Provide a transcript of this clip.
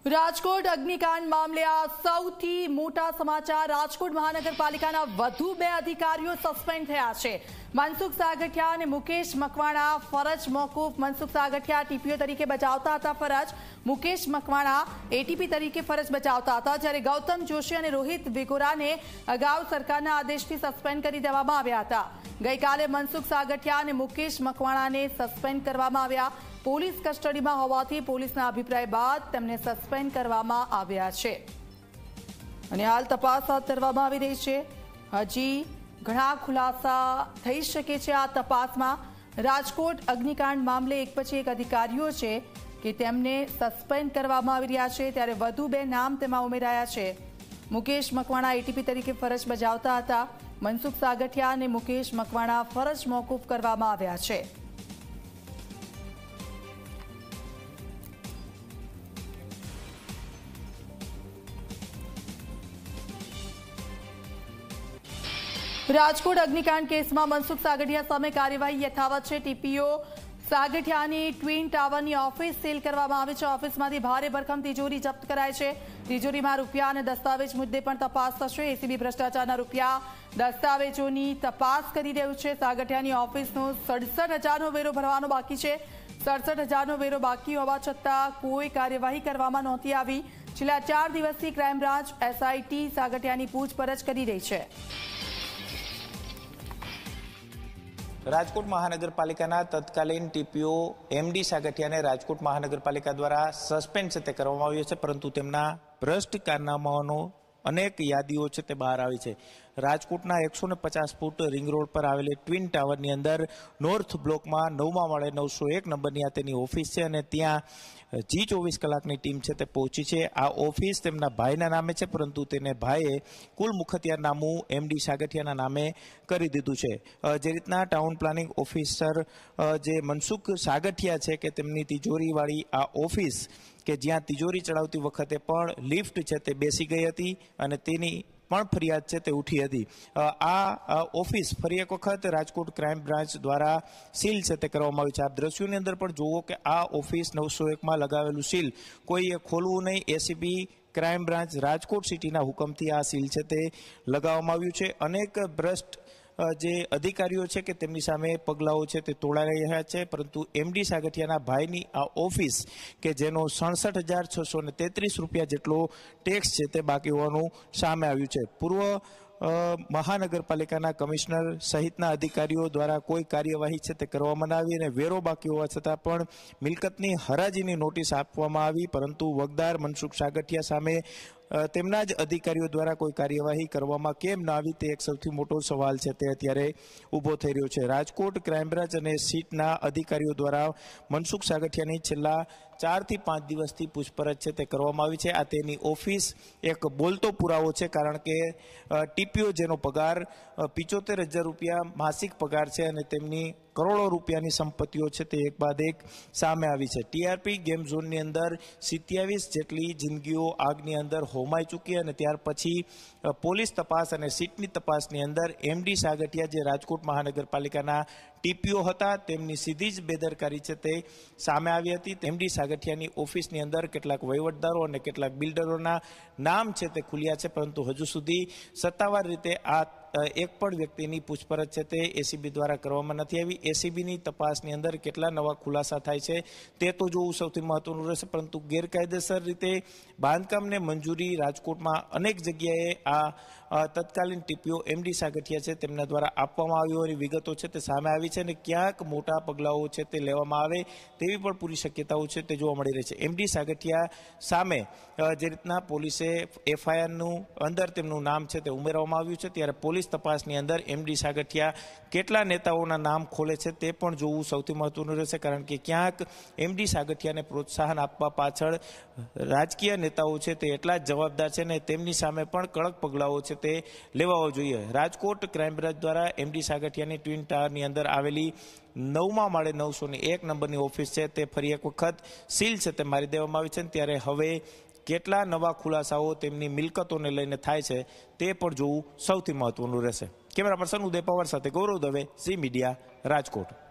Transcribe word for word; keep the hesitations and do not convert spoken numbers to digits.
રાજકોટ અગ્નિકાંડ મામલે આ સૌથી મોટા સમાચાર। રાજકોટ મહાનગરપાલિકાના વધુ બે અધિકારીઓ સસ્પેન્ડ થયા છે। મનસુખ સાગઠિયા અને મુકેશ મકવાણા ફરજ મોકૂફ। મનસુખ સાગઠિયા ટીપીઓ તરીકે બજાવતા હતા ફરજ, મુકેશ મકવાણા એટીપી તરીકે ફરજ બજાવતા હતા, જ્યારે ગૌતમ જોશી અને રોહિત વેગોરાને અગાઉ સરકારના આદેશથી સસ્પેન્ડ કરી દેવામાં આવ્યા હતા। ગઈકાલે મનસુખ સાગઠિયા અને મુકેશ મકવાણાને સસ્પેન્ડ કરવામાં આવ્યા। પોલીસ કસ્ટડીમાં હોવાથી પોલીસના અભિપ્રાય બાદ તેમને સસ્પેન્ડ કરવામાં આવ્યા છે અને હાલ તપાસ હાથ ધરવામાં આવી રહી છે। હજી ઘણા ખુલાસા થઈ શકે છે આ તપાસમાં। રાજકોટ અગ્નિકાંડ મામલે એક પછી એક અધિકારીઓ છે કે તેમને સસ્પેન્ડ કરવામાં આવી રહ્યા છે, ત્યારે વધુ બે નામ તેમાં ઉમેરાયા છે। મુકેશ મકવાણા એટીપી તરીકે ફરજ બજાવતા હતા। મનસુખ સાગઠિયા અને મુકેશ મકવાણા ફરજ મોકૂફ કરવામાં આવ્યા છે। રાજકોટ અગ્નિકાંડ કેસમાં મનસુખ સાગઠિયા સામે કાર્યવાહી યથાવત છે। ટીપીઓ સાગઠિયાની ટ્વિન ટાવરની ઓફિસ સીલ કરવામાં આવી છે। ઓફિસમાંથી ભારે ભરખમ તિજોરી જપ્ત કરાય છે। તિજોરીમાં રૂપિયા અને દસ્તાવેજ મુદ્દે પણ તપાસ થશે। એસીબી ભ્રષ્ટાચારના રૂપિયા દસ્તાવેજોની તપાસ કરી રહ્યું છે। સાગઠિયાની ઓફિસનો સડસઠ હજારનો વેરો ભરવાનો બાકી છે। સડસઠ હજારનો વેરો બાકી હોવા છતાં કોઈ કાર્યવાહી કરવામાં નહોતી આવી। છેલ્લા ચાર દિવસથી ક્રાઇમ બ્રાન્ચ એસઆઈટી સાગઠિયાની પૂછપરછ કરી રહી છે। રાજકોટ મહાનગરપાલિકાના તત્કાલીન ટીપીઓ એમડી સાગઠિયાને રાજકોટ મહાનગરપાલિકા દ્વારા સસ્પેન્ડ છે તે કરવામાં આવ્યો છે, પરંતુ તેમના ભ્રષ્ટ કારનામાઓનો અનેક યાદીઓ છે તે બહાર આવી છે। રાજકોટના એકસો ને પચાસ ફૂટ રિંગ રોડ પર આવેલી ટ્વિન ટાવરની અંદર નોર્થ બ્લોકમાં નવમા માળે નવસો એક નંબરની આ તેની ઓફિસ છે અને ત્યાં જી ચોવીસ કલાકની ટીમ છે તે પહોંચી છે। આ ઓફિસ તેમના ભાઈના નામે છે, પરંતુ તેને ભાઈએ કુલ મુખત્યાર નામું એમડી સાગઠિયાના નામે કરી દીધું છે। જે રીતના ટાઉન પ્લાનિંગ ઓફિસર જે મનસુખ સાગઠિયા છે કે તેમની તિજોરીવાળી આ ઓફિસ કે જ્યાં તિજોરી ચડાવતી વખતે પણ લિફ્ટ છે તે બેસી ગઈ હતી અને તેની પણ ફરિયાદ છે તે ઉઠી હતી। આ ઓફિસ ફરી એક વખત રાજકોટ ક્રાઇમ બ્રાન્ચ દ્વારા સીલ છે તે કરવામાં આવી છે। આપ દ્રશ્યોની અંદર પણ જુઓ કે આ ઓફિસ નવસો એકમાં લગાવેલું સીલ કોઈએ ખોલવું નહીં। એસીબી ક્રાઇમ બ્રાન્ચ રાજકોટ સિટીના હુકમથી આ સીલ છે તે લગાવવામાં આવ્યું છે। અનેક ભ્રષ્ટ જે અધિકારીઓ છે કે તેમની સામે પગલાઓ છે તે તોડાઈ રહ્યા છે, પરંતુ એમડી સાગઠિયાના ભાઈની આ ઓફિસ કે જેનો સડસઠ હજાર છસો ને તેત્રીસ રૂપિયા જેટલો ટેક્સ છે તે બાકી હોવાનું સામે આવ્યું છે। પૂર્વ મહાનગરપાલિકાના કમિશનર સહિતના અધિકારીઓ દ્વારા કોઈ કાર્યવાહી છે તે કરવામાં ન આવી અને વેરો બાકી હોવા છતાં પણ મિલકતની હરાજીની નોટિસ આપવામાં આવી, પરંતુ વગદાર મનસુખ સાગઠિયા સામે તેમના જ અધિકારીઓ દ્વારા કોઈ કાર્યવાહી કરવામાં કેમ ન આવી તે એક સૌથી મોટો સવાલ છે તે અત્યારે ઊભો થઈ રહ્યો છે। રાજકોટ ક્રાઇમ બ્રાન્ચ અને સીટના અધિકારીઓ દ્વારા મનસુખ સાગઠિયાની છેલ્લા ચારથી પાંચ દિવસથી પૂછપરછ છે તે કરવામાં આવી છે। આ તેની ઓફિસ એક બોલતો પુરાવો છે, કારણ કે ટીપીઓ જેનો પગાર પિચોતેર હજાર રૂપિયા માસિક પગાર છે અને તેમની કરોડો રૂપિયાની સંપત્તિઓ છે તે એક બાદ એક સામે આવી છે। ટીઆરપી ગેમ ઝોનની અંદર સિત્યાવીસ જેટલી જિંદગીઓ આગની અંદર હોમાઈ ચૂકી અને ત્યાર પછી પોલીસ તપાસ અને સીટની તપાસની અંદર એમડી સાગઠિયા જે રાજકોટ મહાનગરપાલિકાના ટીપીઓ હતા તેમની સીધી જ બેદરકારી છે તે સામે આવી હતી। એમડી સાગઠિયાની ઓફિસની અંદર કેટલાક વહીવટદારો અને કેટલાક બિલ્ડરોના નામ છે તે ખુલ્યા છે, પરંતુ હજુ સુધી સત્તાવાર રીતે આ એક પણ વ્યક્તિની પૂછપરછ છે તે એસીબી દ્વારા કરવામાં નથી આવી। એસીબીની તપાસની અંદર કેટલા નવા ખુલાસા થાય છે તે તો જોવું સૌથી મહત્વનું રહેશે, પરંતુ ગેરકાયદેસર રીતે બાંધકામને મંજૂરી રાજકોટમાં અનેક જગ્યાએ આ તત્કાલીન ટીપીઓ એમડી સાગઠિયા છે તેમના દ્વારા આપવામાં આવી હોવાની વિગતો છે તે સામે આવી છે અને ક્યાંક મોટા પગલાઓ છે તે લેવામાં આવે તેવી પણ પૂરી શક્યતાઓ છે તે જોવા મળી રહી છે। એમડી સાગઠિયા સામે જે રીતના પોલીસે એફઆઈઆરનું અંદર તેમનું નામ છે તે ઉમેરવામાં આવ્યું છે, ત્યારે પોલીસ તપાસની અંદર એમડી સાગઠિયા કેટલા નેતાઓના નામ ખોલે છે તે પણ જોવું સૌથી મહત્વનું રહેશે, કારણ કે ક્યાંક એમડી સાગઠિયાને પ્રોત્સાહન આપવા પાછળ રાજકીય નેતાઓ છે તે એટલા જ જવાબદાર છે ને તેમની સામે પણ કડક પગલાઓ છે તે લેવા જોઈએ। રાજકોટ ક્રાઇમ બ્રાન્ચ દ્વારા એમડી સાગઠિયાની ટ્વિન ટાવરની અંદર આવેલી નવમા માળે નવસો ને એક નંબરની ઓફિસ છે તે ફરી એક વખત સીલ છે તે મારી દેવામાં આવી છે, ત્યારે હવે કેટલા નવા ખુલાસાઓ તેમની મિલકતોને લઈને થાય છે તે પણ જોવું સૌથી મહત્વનું રહેશે। કેમેરા પર્સન ઉદય પવાર સાથે ગૌરવ દવે, ઝી મીડિયા, રાજકોટ।